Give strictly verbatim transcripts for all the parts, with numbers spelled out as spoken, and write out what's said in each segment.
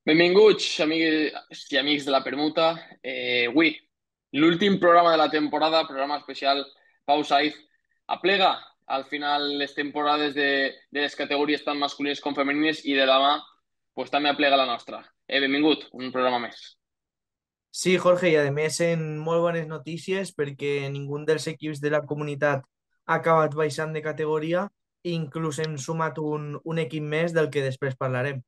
Benvinguts, amics i amics de la Permuta. Eh, avui, l'últim programa de la temporada, programa especial Pau Saiz, aplega al final les temporades de, de les categories tant masculines com femenines i de demà pues, també aplega la nostra. Eh, benvingut, un programa més. Sí, Jorge, i a més en molt bones notícies perquè ningú dels equips de la comunitat ha acabat baixant de categoria i inclús hem sumat un, un equip més del que després parlarem.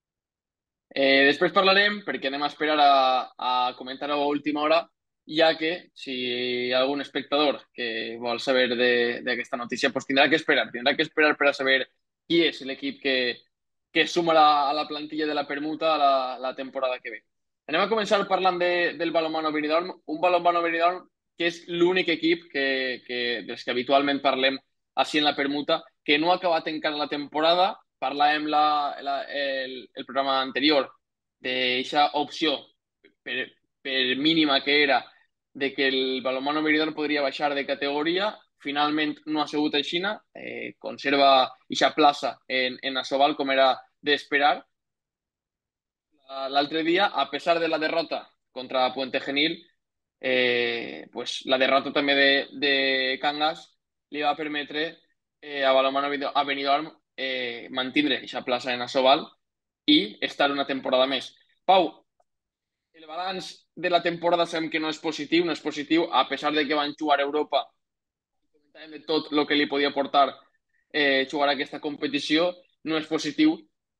Eh, després parlarem perquè anem a esperar a, a comentar-ho a última hora, ja que si hi ha algun espectador que vol saber de- d'aquesta notícia, pues tindrà que esperar, tindrà que esperar per a saber qui és l'equip que, que suma la, a la plantilla de la permuta la, la temporada que ve. Anem a començar parlant de, del balonmano Benidorm, un balonmano Benidorm que és l'únic equip que, que, dels que habitualment parlem així en la permuta, que no ha acabat encara la temporada. Parlàvem la, la, el, el programa anterior d'aquesta opció per, per mínima que era de que el balonmano Meridor podria baixar de categoria. Finalment no ha sigut així, eh, conserva aquesta plaça en, en Asobal com era d'esperar. L'altre dia, a pesar de la derrota contra Puente Genil, eh, pues la derrota també de, de Cangas li va permetre eh, a Balonmano a Benidorm eh, mantindre aquesta plaça en Asobal i estar una temporada més. Pau, el balanç de la temporada sabem que no és positiu, no és positiu, a pesar de que van jugar a Europa, de tot el que li podia portar eh, jugar a aquesta competició, no és positiu.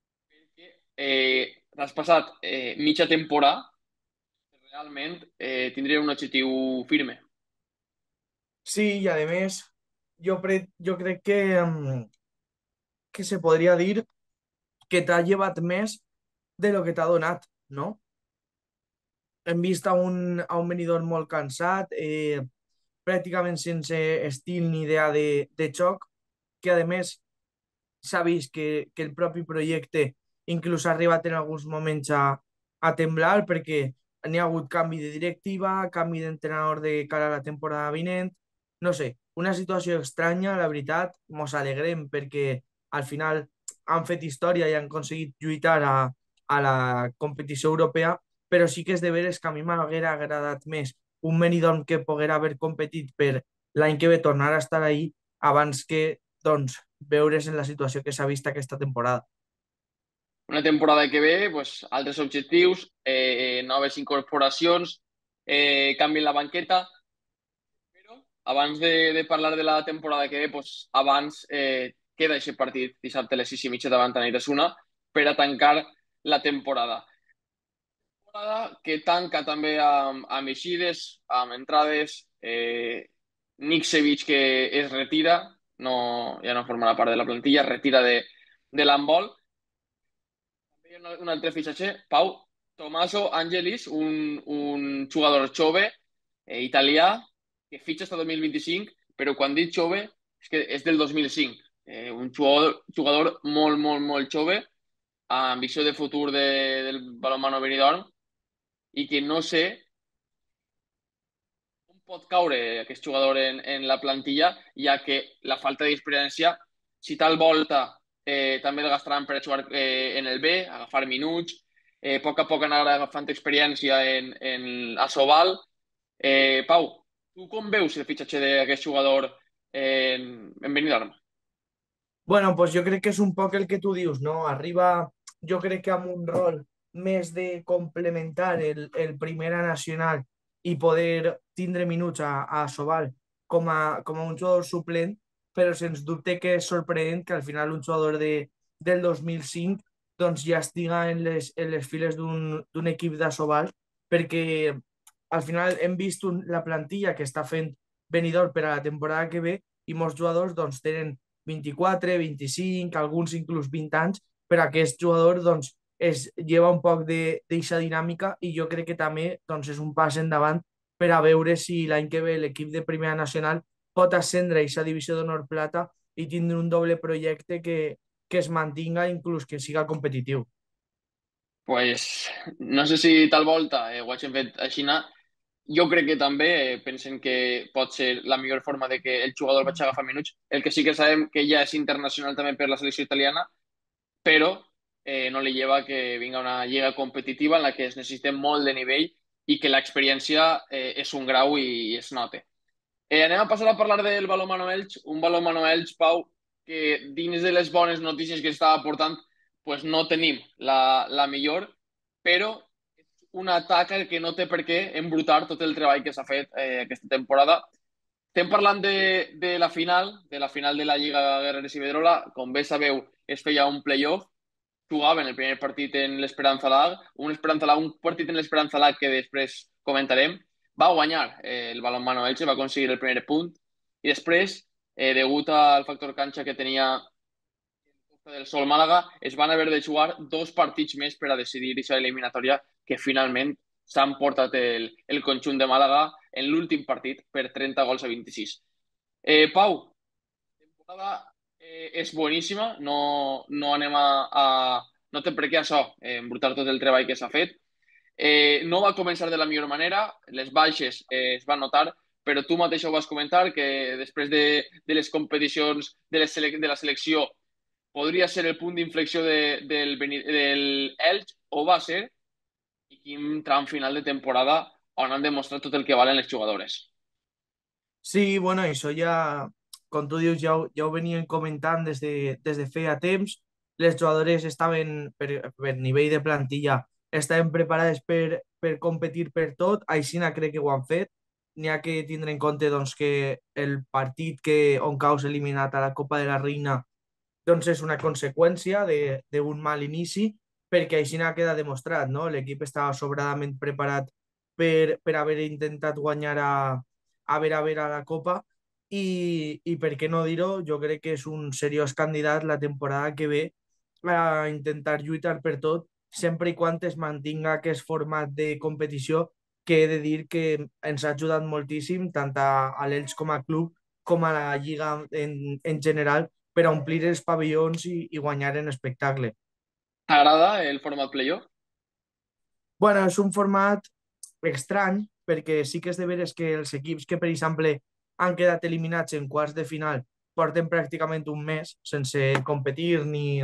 Eh, has passat eh, mitja temporada, realment eh, tindria un objectiu firme. Sí, i a més jo, pre jo crec que, mm, que se podria dir que t'ha llevat més de lo que t'ha donat, no? Hem vist a un, a un venidor molt cansat, eh, pràcticament sense estil ni idea de, de xoc, que a més s'ha vist que, que el propi projecte inclús ha arribat en alguns moments a, a temblar perquè n'hi ha hagut canvi de directiva, canvi d'entrenador de cara a la temporada vinent, no sé, una situació estranya, la veritat, mos alegrem perquè al final han fet història i han aconseguit lluitar a, a la competició europea, però sí que és de veres que a mi m'haguera agradat més un Benidorm que poguera haver competit per l'any que ve tornar a estar ahí abans que doncs, veure's en la situació que s'ha vist aquesta temporada. Una temporada que ve, pues, altres objectius, eh, noves incorporacions, eh, canvi en la banqueta, però abans de, de parlar de la temporada que ve, pues, abans eh, queda aquest partit dissabte a les sis i mitja davant Anitasuna per a tancar la temporada. Temporada que tanca també amb, amb eixides, amb entrades, eh, Niksevic que es retira, no, ja no formarà part de la plantilla, es retira de, de l'handbol. Un, un altre fitxatge, Pau, Tommaso Angelis, un, un jugador jove eh, italià que fitxa fins al dos mil vint-i-cinc, però quan dic jove és que és del dos mil cinc. Eh, un jugador, jugador molt, molt, molt jove, amb visió de futur de, del balonmano Benidorm i que no sé on pot caure aquest jugador en, en la plantilla, ja que la falta d'experiència, si tal volta eh, també el gastaran per a jugar eh, en el B, agafar minuts, eh, a poc a poc anar agafant experiència en, en Asobal. Eh, Pau, tu com veus el fitxatge d'aquest jugador en, en Benidorm? Bueno, pues jo crec que és un poc el que tu dius, no? Arriba, jo crec que amb un rol més de complementar el, el Primera Nacional i poder tindre minuts a, a Sobal com a, com a un jugador suplent, però sens dubte que és sorprenent que al final un jugador de, del dos mil cinc doncs ja estiga en les, en les files d'un d'un equip de Sobal, perquè al final hem vist un, la plantilla que està fent Benidorm per a la temporada que ve i molts jugadors doncs tenen vint-i-quatre, vint-i-cinc, alguns inclús vint anys, per a aquest jugador doncs, es lleva un poc d'aquesta dinàmica i jo crec que també doncs, és un pas endavant per a veure si l'any que ve l'equip de Primera Nacional pot ascendre a aquesta divisió d'honor plata i tindre un doble projecte que, que es mantinga inclús que siga competitiu. Pues no sé si tal volta eh, ho hagin fet així. Jo crec que també eh, pensen que pot ser la millor forma de que el jugador vagi a agafar minuts. El que sí que sabem que ja és internacional també per la selecció italiana, però eh, no li lleva a que vinga una lliga competitiva en la que es necessita molt de nivell i que l'experiència eh, és un grau i, i es nota. Eh, anem a passar a parlar del balonmano Elx, un balonmano Elx, Pau, que dins de les bones notícies que estava portant, pues no tenim la, la millor, però és una taca que no té per què embrutar tot el treball que s'ha fet eh, aquesta temporada. Estem parlant de, de la final, de la final de la Lliga Guerrero Iberdrola. Com bé sabeu, es feia un playoff, jugaven el primer partit en l'Esperanza Lag, un, Esperanza Lag, un partit en l'Esperanza Lag que després comentarem, va guanyar eh, el balonmano Elche, va aconseguir el primer punt, i després, eh, degut al factor canxa que tenia del Sol Màlaga, es van haver de jugar dos partits més per a decidir aquesta eliminatòria que finalment s'han portat el, el conjunt de Màlaga en l'últim partit per trenta gols a vint-i-sis. Eh, Pau, la temporada eh, és boníssima, no, no anem a, a... No té per què això, eh, embrutar tot el treball que s'ha fet. Eh, no va començar de la millor manera, les baixes eh, es van notar, però tu mateix ho vas comentar, que després de, de les competicions de, les sele de la selecció podria ser el punt d'inflexió de, del, del Elx, o va ser, i quin tram final de temporada on han demostrat tot el que valen les jugadores. Sí, bueno, això ja, com tu dius, ja, ho- ja ho venien comentant des de, des de feia temps. Les jugadores estaven, per, per nivell de plantilla, estaven preparades per, per competir per tot, així crec que ho han fet. N'hi ha que tindre en compte doncs, que el partit que, on caus eliminat a la Copa de la Reina doncs és una conseqüència de- d'un mal inici, perquè així n'ha quedat demostrat, no? L'equip estava sobradament preparat per, per haver intentat guanyar a, a ver a ver a la Copa i, i per què no dir-ho, jo crec que és un seriós candidat la temporada que ve a intentar lluitar per tot, sempre i quan es mantinga aquest format de competició que he de dir que ens ha ajudat moltíssim tant a, a l'Elx com a club com a la Lliga en, en general per a omplir els pavellons i, i guanyar en espectacle. T'agrada el format playoff? Bueno, és un format estrany perquè sí que és de veres que els equips que, per exemple, han quedat eliminats en quarts de final porten pràcticament un mes sense competir ni,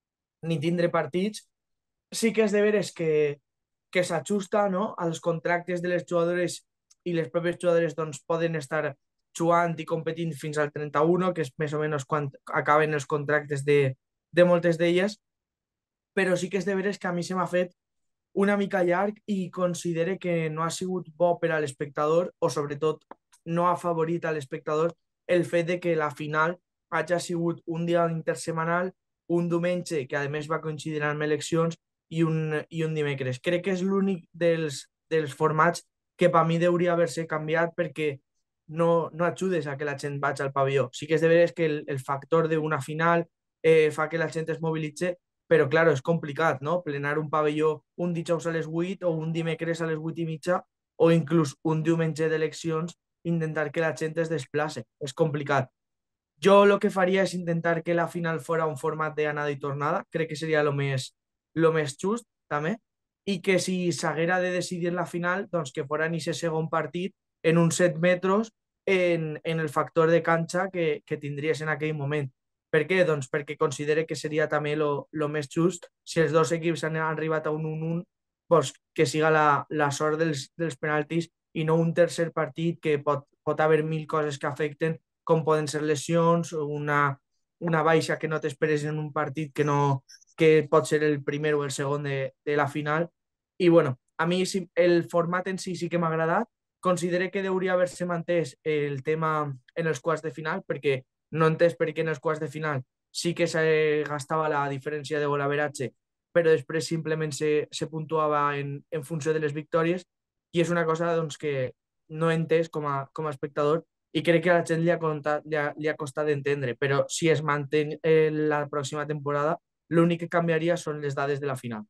ni tindre partits. Sí que és de veres que, que s'ajusta, no?, als contractes de les jugadores i les pròpies jugadores doncs, poden estar jugant i competint fins al trenta-u, que és més o menys quan acaben els contractes de, de moltes d'elles, però sí que és de veres que a mi se m'ha fet una mica llarg i considere que no ha sigut bo per a l'espectador o sobretot no ha favorit a l'espectador el fet de que la final hagi sigut un dia intersemanal, un diumenge que a més va coincidir amb eleccions i un, i un dimecres. Crec que és l'únic dels, dels formats que per mi hauria haver-se canviat perquè no, no ajudes a que la gent vagi al pavelló. Sí que és de veres que el, el factor d'una final eh, fa que la gent es mobilitzi, però, claro, és complicat, no? Plenar un pavelló un dijous a les vuit o un dimecres a les vuit i mitja o inclús un diumenge d'eleccions, intentar que la gent es desplace. És complicat. Jo el que faria és intentar que la final fora un format d'anada i tornada. Crec que seria el més, lo més just, també. I que si s'haguera de decidir la final, doncs que fora en aquest segon partit en uns set metres en, en el factor de canxa que, que tindries en aquell moment. Per què? Doncs perquè considere que seria també lo, lo més just si els dos equips han arribat a un un un, doncs que siga la, la sort dels, dels penaltis i no un tercer partit que pot, pot haver mil coses que afecten com poden ser lesions, una, una baixa que no t'esperes en un partit que, no, que pot ser el primer o el segon de, de la final. I bueno, a mi sí, el format en si sí que m'ha agradat. Considero que hauria haver-se mantès el tema en els quarts de final, perquè no he entès per què en els quarts de final sí que se gastava la diferència de golaveratge, però després simplement se, se puntuava en, en funció de les victòries, i és una cosa doncs, que no he entès com a, com a espectador i crec que a la gent li ha, contat, li ha, li ha costat d'entendre, però si es manté eh, la pròxima temporada, l'únic que canviaria són les dades de la final.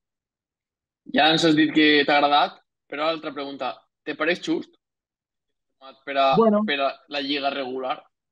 Ja ens has dit que t'ha agradat, però l'altra pregunta, te pareix just per a, Bueno, per a la lliga regular?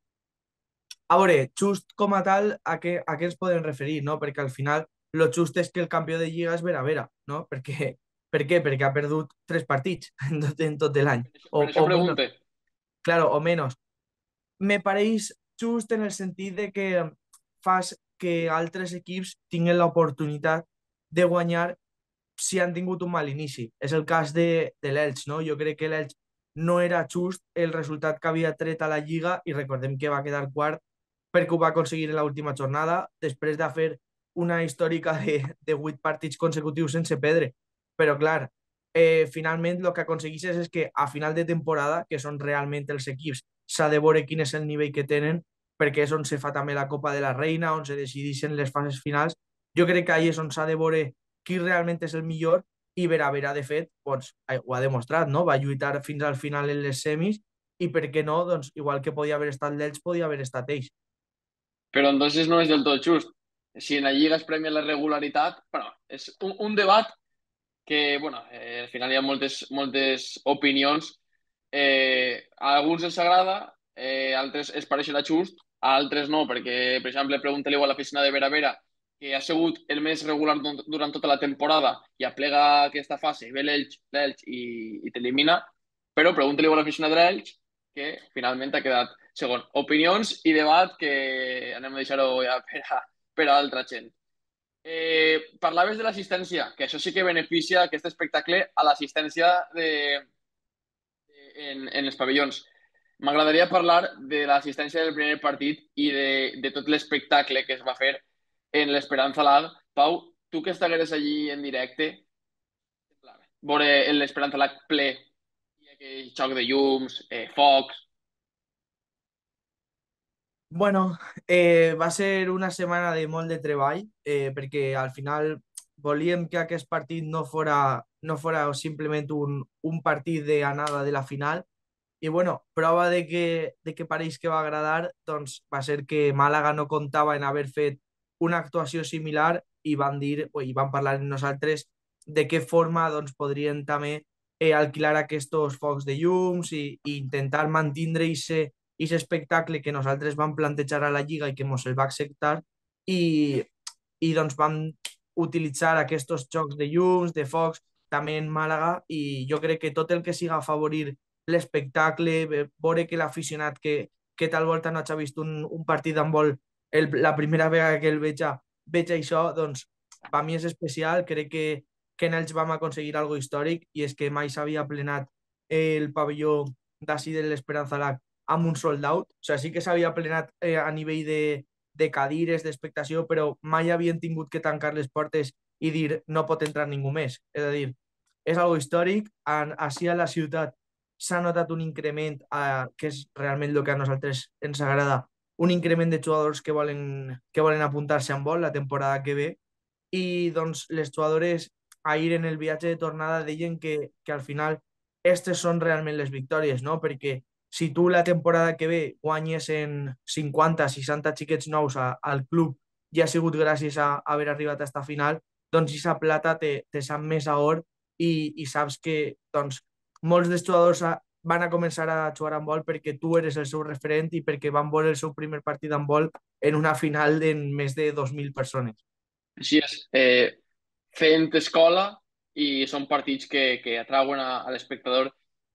a veure, just com a tal, a què, a què ens podem referir, no? Perquè al final lo just és que el campió de lliga és Vera Vera, no? Perquè, per què? Perquè ha perdut tres partits en tot, en tot l'any, Per això, o, per això o menys, pregunte. claro, o menys. Me pareix just en el sentit de que fas que altres equips tinguin l'oportunitat de guanyar si han tingut un mal inici. És el cas de, de l'Elx, no? Jo crec que l'Elx no era just el resultat que havia tret a la Lliga i recordem que va quedar quart perquè ho va aconseguir en l'última jornada després de fer una històrica de, de vuit partits consecutius sense perdre. Però clar, eh, finalment el que aconsegueixes és que a final de temporada, que són realment els equips, s'ha de veure quin és el nivell que tenen, perquè és on se fa també la Copa de la Reina, on se decideixen les fases finals. Jo crec que ahí és on s'ha de veure qui realment és el millor i Vera Vera, de fet, doncs, ho ha demostrat, no? Va lluitar fins al final en les semis i per què no, doncs, igual que podia haver estat l'Elx, podia haver estat ells. Pero entonces no es del todo just. Si en la Lliga es premia la regularitat, bueno, és un, un debat que, bueno, eh, al final hi ha moltes, moltes opinions. Eh, a alguns els agrada, eh, a altres es pareixerà just, a altres no, perquè, per exemple, pregunta-li a l'oficina de Vera Vera, que ha sigut el més regular durant tota la temporada i aplega aquesta fase i ve l'Elx i, i t'elimina, però pregunta-li a l'oficina de l'Elx que finalment ha quedat segon. Opinions i debat que anem a deixar-ho ja per a, per a altra gent. Eh, parlaves de l'assistència, que això sí que beneficia aquest espectacle a l'assistència de, de, en, en els pavellons. M'agradaria parlar de l'assistència del primer partit i de, de tot l'espectacle que es va fer en l'Esperanza Lag. Pau, tu que estagueres allí en directe, veure l'Esperanza Lag ple, i aquell xoc de llums, eh, focs. Bueno, eh, va ser una setmana de molt de treball, eh, perquè al final volíem que aquest partit no fora, no fora simplement un, un partit d'anada de la final. I bueno, prova de que, de que pareix que va agradar, doncs va ser que Màlaga no comptava en haver fet una actuació similar i van dir, o i van parlar amb nosaltres de què forma doncs, podrien també eh, alquilar aquests focs de llums i, i intentar mantindre aquest espectacle que nosaltres vam plantejar a la Lliga i que ens el va acceptar i, i doncs vam utilitzar aquests jocs de llums, de focs, també en Màlaga i jo crec que tot el que siga afavorir l'espectacle, veure que l'aficionat que, que tal volta no ha vist un, un partit d'handbol el, la primera vegada que el veig, veig això, doncs per mi és especial, crec que, que en ells vam aconseguir algo històric i és que mai s'havia plenat el pavelló d'ací de l'Esperanza Lag amb un sold out, o sigui, sí que s'havia plenat eh, a nivell de, de cadires, d'expectació, però mai havien tingut que tancar les portes i dir no pot entrar ningú més. És a dir, és algo històric, en, així a la ciutat s'ha notat un increment, eh, que és realment el que a nosaltres ens agrada, un increment de jugadors que volen, que volen apuntar-se en vol la temporada que ve i doncs les jugadores ahir en el viatge de tornada deien que, que al final aquestes són realment les victòries, no? Perquè si tu la temporada que ve guanyes en cinquanta seixanta xiquets nous a, al club i ha sigut gràcies a, a haver arribat a esta final, doncs aquesta plata te, te sap més a or i, i saps que doncs, molts dels jugadors van a començar a jugar amb vol perquè tu eres el seu referent i perquè van veure el seu primer partit amb vol en una final de més de dos mil persones. Així és. Eh, fent escola i són partits que, que atrauen a, a l'espectador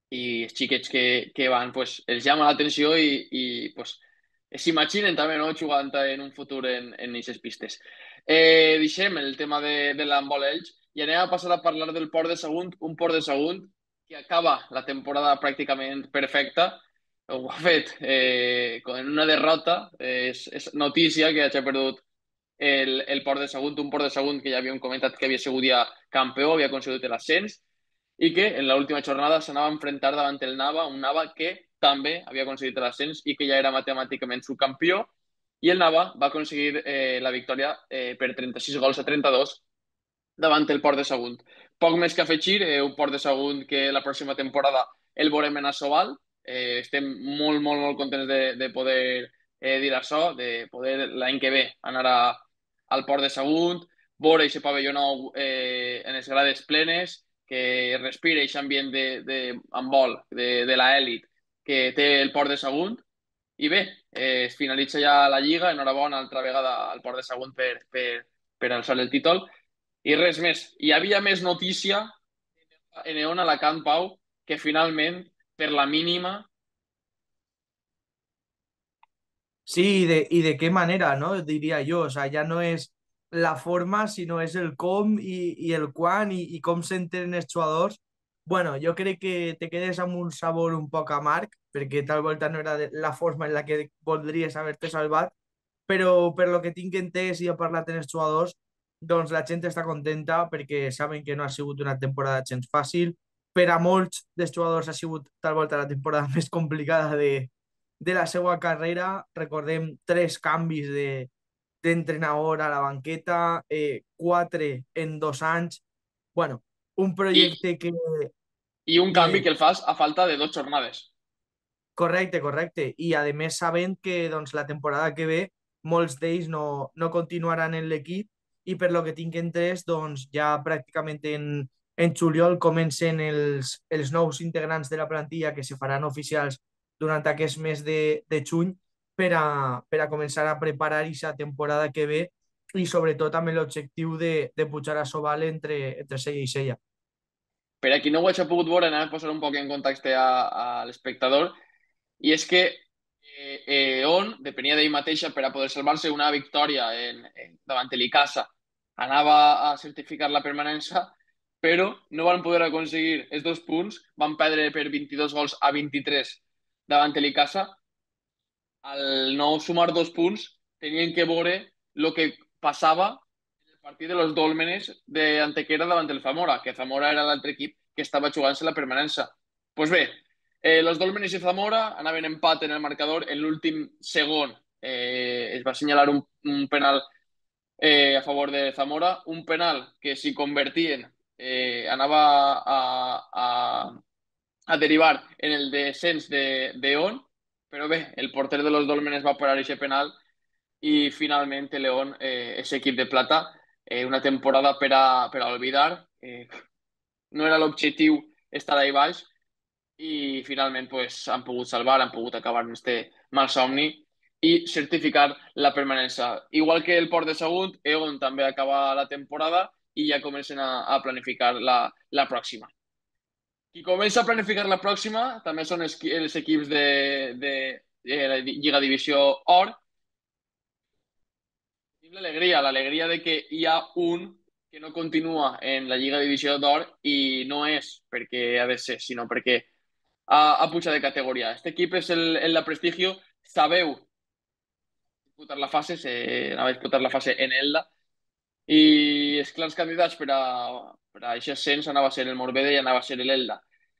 i els xiquets que, que van pues, els llama l'atenció i, i pues, s'imaginen també no, jugant en un futur en en aquestes pistes. Eh, deixem el tema de, de l'handbol Elx i anem a passar a parlar del Port de Sagunt, un Port de Sagunt que acaba la temporada pràcticament perfecta. Ho ha fet eh, en una derrota, eh, és, és notícia que hagi perdut el, el Port de Sagunt, un Port de Sagunt que ja havíem comentat que havia sigut ja campió, havia aconseguit l'ascens i que en l'última jornada s'anava a enfrontar davant el Nava, un Nava que també havia aconseguit l'ascens i que ja era matemàticament subcampió i el Nava va aconseguir eh, la victòria eh, per trenta-sis gols a trenta-dos davant el Port de Sagunt. Poc més que afegir, eh, un Port de Sagunt que la pròxima temporada el veurem en Assobal. Eh, estem molt, molt, molt contents de, de poder eh, dir això, de poder l'any que ve anar a, al Port de Sagunt, veure aquest pavelló nou eh, en les grades plenes, que respira aquest ambient de, de, amb vol, de, de l'elit que té el Port de Sagunt. I bé, eh, es finalitza ja la Lliga, enhorabona altra vegada al Port de Sagunt per, per, per alçar el títol. I res més. Hi havia més notícia en Eon Alacant, Pau, que finalment, per la mínima, Sí, y de, y de qué manera, ¿no? Diría yo, o sea, ya no es la forma, sinó és el com i, i el quan i, i com s'entenen els jugadors. Bueno, jo crec que te quedes amb un sabor un poc amarg, perquè tal volta no era de- la forma en la que voldries haver-te salvat, però per lo que tinc entès i he parlat amb els jugadors, doncs la gent està contenta perquè saben que no ha sigut una temporada gens fàcil. Per a molts dels jugadors ha sigut tal volta la temporada més complicada de, de la seva carrera. Recordem tres canvis de, d'entrenador a la banqueta, eh, quatre en dos anys. Bueno, un I, projecte que... i un Dime, canvi dime. que el fas a falta de dos jornades. Correcte, correcte. I a més sabent que doncs, la temporada que ve molts d'ells no, no continuaran en l'equip i per lo que tinc entès doncs, ja pràcticament en, en juliol comencen els, els nous integrants de la plantilla que se faran oficials durant aquest mes de, de juny per a, per a començar a preparar aquesta temporada que ve i sobretot amb l'objectiu de, de pujar a Sobal entre, entre sella i sella. Per a qui no ho hagi pogut veure, anem a posar un poc en context a, a l'espectador. I és que eh, eh, on depenia d'ell mateixa per a poder salvar-se una victòria en, en, davant l'Icasa. Anava a certificar la permanència, però no van poder aconseguir els dos punts. Van perdre per vint-i-dos gols a vint-i-tres davant l'Icasa. Al no sumar dos punts, tenien que veure el que passava en el partit de los Dólmenes de Antequera davant el Zamora, que Zamora era l'altre equip que estava jugant-se la permanència. Doncs pues bé, eh, los Dólmenes i Zamora anaven empat en el marcador. En l'últim segon eh, es va assenyalar un, un penal eh, a favor de Zamora, un penal que si convertien eh, anava a, a, a derivar en el descens de, de On, però bé, el porter de los Dólmenes va parar aquest penal i finalment León, eh, ese equip de plata, eh, una temporada per a, per a olvidar. Eh, no era l'objectiu estar ahí baix i finalment pues, han pogut salvar, han pogut acabar amb este mal somni i certificar la permanència. Igual que el Port de Sagunt, Egon també acaba la temporada i ja comencen a, a planificar la, la pròxima. Qui comença a planificar la pròxima també són els, els equips de, de, de la Lliga Divisió Or. Tenim l'alegria, l'alegria de que hi ha un que no continua en la Lliga Divisió d'Or i no és perquè ha de ser, sinó perquè ha, ha pujat de categoria. Este equip és el, el la Prestigio, sabeu disputar la fase, se, anava a disputar la fase en Elda, i els clars candidats per a, per a aquest ascens anava a ser el Morvedre i anava a ser l'Elda.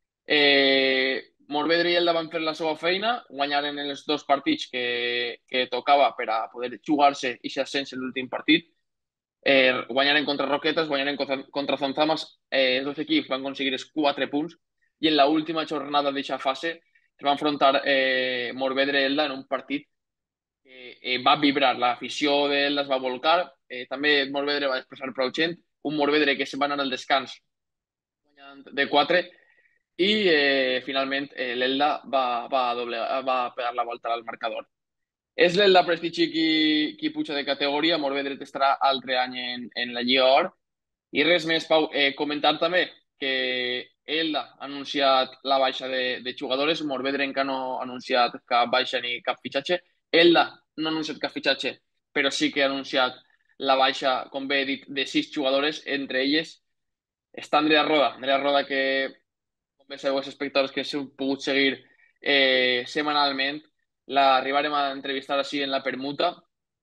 Eh, Morvedre i Elda van fer la seva feina, guanyaren els dos partits que, que tocava per a poder jugar-se i ser ascens en l'últim partit. Eh, guanyaren contra Roquetes, guanyaren contra, contra Zonzamas. Eh, els dos equips van aconseguir els quatre punts i en l'última jornada d'aquesta fase es va enfrontar eh, Morvedre-Elda en un partit que eh, va vibrar. L'afició d'Elda es va volcar. Eh, també Morvedre va expressar prou gent. Un Morvedre que se'n va anar al descans guanyant de quatre i eh, finalment eh, l'Elda va, va, doble, va pegar la volta al marcador. És l'Elda Prestigi qui, qui puja de categoria. Morvedre estarà altre any en, en la Lliga Or. I res més, Pau. Eh, comentar també que Elda ha anunciat la baixa de, de jugadors. Morvedre encara no ha anunciat cap baixa ni cap fitxatge. Elda no ha anunciat cap fitxatge, però sí que ha anunciat la baixa, com bé he dit, de sis jugadors. Entre elles està Andrea Roda. Andrea Roda que, com bé sabeu els espectadors que heu pogut seguir eh, setmanalment, l'arribarem a entrevistar així en la permuta.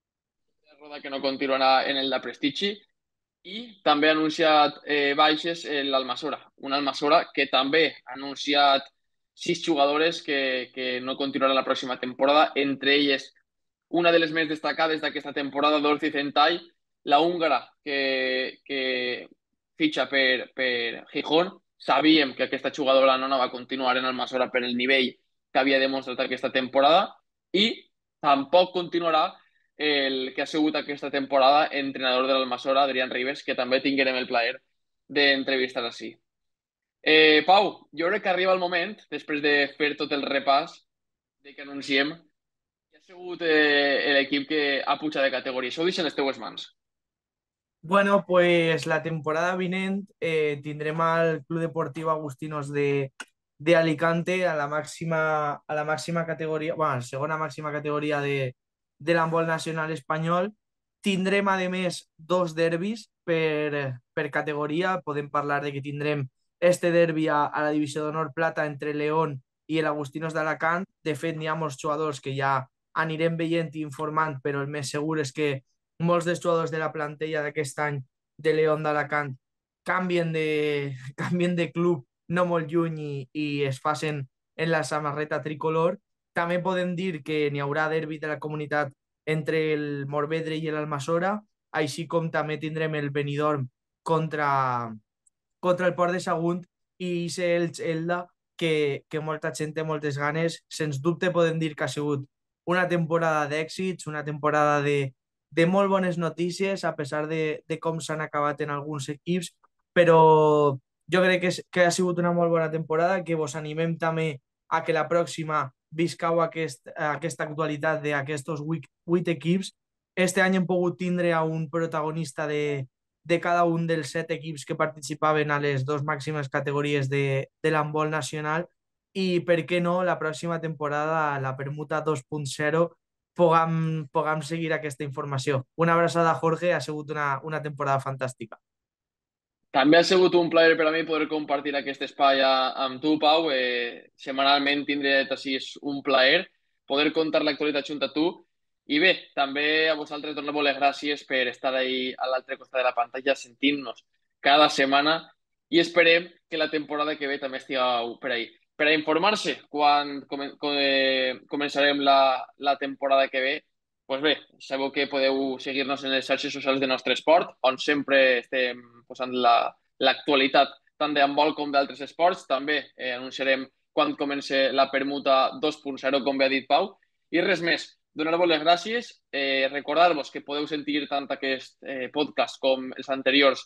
Roda que no continuarà en el de Prestigi i també ha anunciat eh, baixes en l'Almassora. Una Almassora que també ha anunciat sis jugadores que, que no continuaran la pròxima temporada, entre elles una de les més destacades d'aquesta temporada, Dorothy Zentai, la húngara que, que fitxa per, per Gijón. Sabíem que aquesta jugadora no anava a continuar en Almassora per el nivell que havia demostrat aquesta temporada i tampoc continuarà el que ha sigut aquesta temporada entrenador de l'Almassora, Adrián Ribes, que també tinguérem el plaer d'entrevistar així. Eh, Pau, jo crec que arriba el moment, després de fer tot el repàs, de que anunciem que ha sigut eh, l'equip que ha pujat de categoria. Això ho deixen les teues mans. Bueno, pues la temporada vinent eh, tindrem al Club Deportiu Agustinos de, de Alicante a la màxima, a la màxima categoria, bueno, segona màxima categoria de, de l'handbol nacional espanyol Tindrem, a més, dos derbis per, per categoria. Podem parlar de que tindrem este derbi a, a la divisió d'honor plata entre León i l'Agustinos d'Alacant. De fet, n'hi ha molts jugadors que ja anirem veient i informant, però el més segur és que molts dels jugadors de la plantilla d'aquest any de León d'Alacant canvien de, canvien de club no molt lluny i, i es facin en la samarreta tricolor. També podem dir que n'hi haurà derbi de la comunitat entre el Morvedre i l'Almassora, així com també tindrem el Benidorm contra, contra el Port de Sagunt i ser el Elda, que, que molta gent té moltes ganes. Sens dubte podem dir que ha sigut una temporada d'èxits, una temporada de, de molt bones notícies, a pesar de, de com s'han acabat en alguns equips, però jo crec que, és, que ha sigut una molt bona temporada, que vos animem també a que la pròxima viscau aquest, aquesta actualitat d'aquests vuit, vuit equips. Este any hem pogut tindre a un protagonista de, de cada un dels set equips que participaven a les dues màximes categories de, de l'handbol nacional i, per què no, la pròxima temporada, la permuta dos punt zero, puguem, puguem seguir aquesta informació. Una abraçada, Jorge, ha sigut una, una temporada fantàstica. També ha sigut un plaer per a mi poder compartir aquest espai a- amb tu, Pau. Eh, setmanalment tindré així és un plaer poder contar l'actualitat junt a tu. I bé, també a vosaltres donar-vos les gràcies per estar ahí a l'altre costat de la pantalla sentint-nos cada setmana i esperem que la temporada que ve també estigueu per ahí. Per a informar-se quan comen com, eh, començarem la, la temporada que ve, pues bé, sabeu que podeu seguir-nos en les xarxes socials de Nostre Esport, on sempre estem posant l'actualitat la, tant de handbol com d'altres esports. També eh, anunciarem quan comença la permuta dos punt zero, com bé ha dit Pau. I res més, donar-vos les gràcies, eh, recordar-vos que podeu sentir tant aquest eh, podcast com els anteriors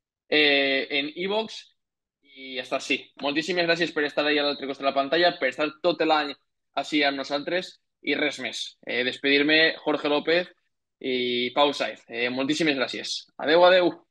eh, en iVoox i ja està, sí. Moltíssimes gràcies per estar ahí a l'altre costat de la pantalla, per estar tot l'any així amb nosaltres i res més. Eh, despedir-me, Jorge López i Pau Saiz. Eh, moltíssimes gràcies. Adeu, adeu.